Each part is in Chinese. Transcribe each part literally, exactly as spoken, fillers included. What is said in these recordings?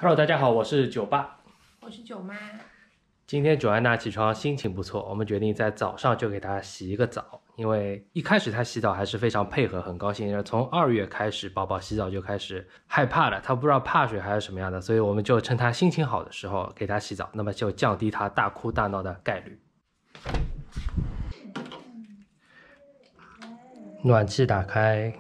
Hello， 大家好，我是九爸， 我是九妈。 今天九安娜起床心情不错，我们决定在早上就给她洗一个澡，因为一开始她洗澡还是非常配合，很高兴。从二月开始，宝宝洗澡就开始害怕了，她不知道怕水还是什么样的，所以我们就趁她心情好的时候给她洗澡，那么就降低她大哭大闹的概率。暖气打开。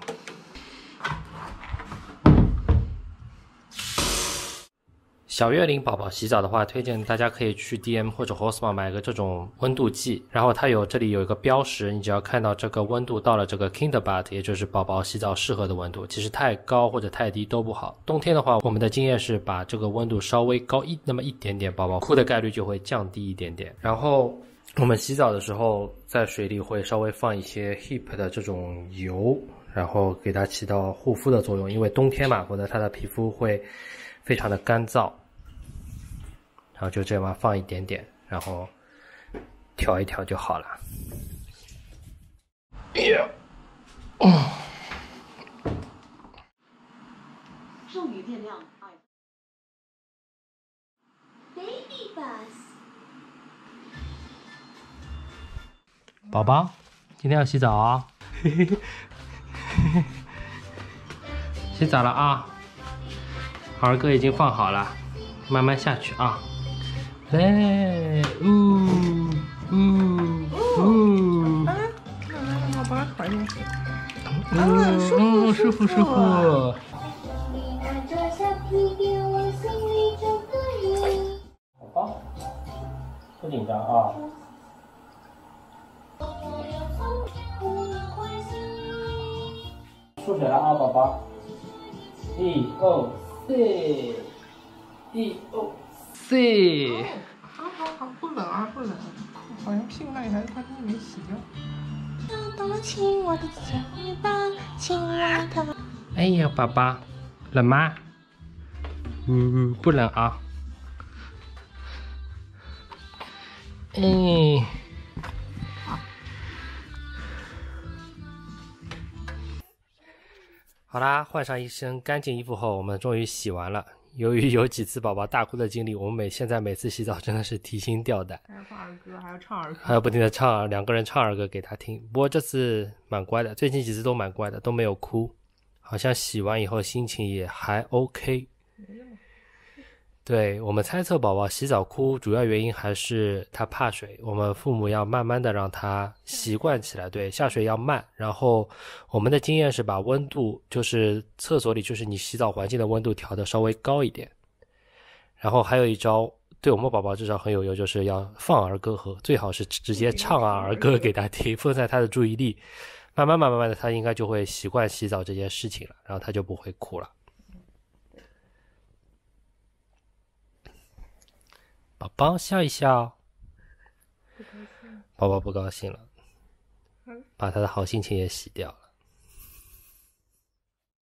小月龄宝宝洗澡的话，推荐大家可以去 D M 或者 Hosma 买个这种温度计，然后它有这里有一个标识，你只要看到这个温度到了这个 Kinderbad， 也就是宝宝洗澡适合的温度，其实太高或者太低都不好。冬天的话，我们的经验是把这个温度稍微高一那么一点点，宝宝哭的概率就会降低一点点。然后我们洗澡的时候，在水里会稍微放一些 Hip 的这种油，然后给它起到护肤的作用，因为冬天嘛，否则它的皮肤会非常的干燥。然后就这样放一点点，然后调一调就好了。哎呀，哦， 终于变亮。Baby bus。 宝宝，今天要洗澡啊、哦！洗澡了啊！儿歌已经放好了，慢慢下去啊。来，呜呜呜！ 啊，宝宝好像是。 嗯，舒服舒服舒服。宝宝，不紧张啊。出水了啊，宝宝！一二四，一二四。 好好好，不冷啊，不冷。好像屁股那里还是他东西没洗掉。动动亲我的肩膀，亲我的。 哎呀，宝宝，冷吗？嗯，不冷啊。哎。好啦，换上一身干净衣服后，我们终于洗完了。由于有几次宝宝大哭的经历，我们每现在每次洗澡真的是提心吊胆， 还要放儿歌，还要唱儿歌， 还要不停的唱儿，两个人唱儿歌给他听。不过这次蛮乖的，最近几次都蛮乖的，都没有哭，好像洗完以后心情也还 OK。对，我们猜测宝宝洗澡哭主要原因还是他怕水，我们父母要慢慢的让他习惯起来，对，下水要慢。然后我们的经验是把温度，就是厕所里就是你洗澡环境的温度调的稍微高一点。然后还有一招对我们宝宝至少很有用，就是要放儿歌和最好是直接唱啊儿歌给他听，分散他的注意力，慢慢慢慢慢的他应该就会习惯洗澡这件事情了，然后他就不会哭了。宝宝笑一笑，宝宝不高兴了，把他的好心情也洗掉了。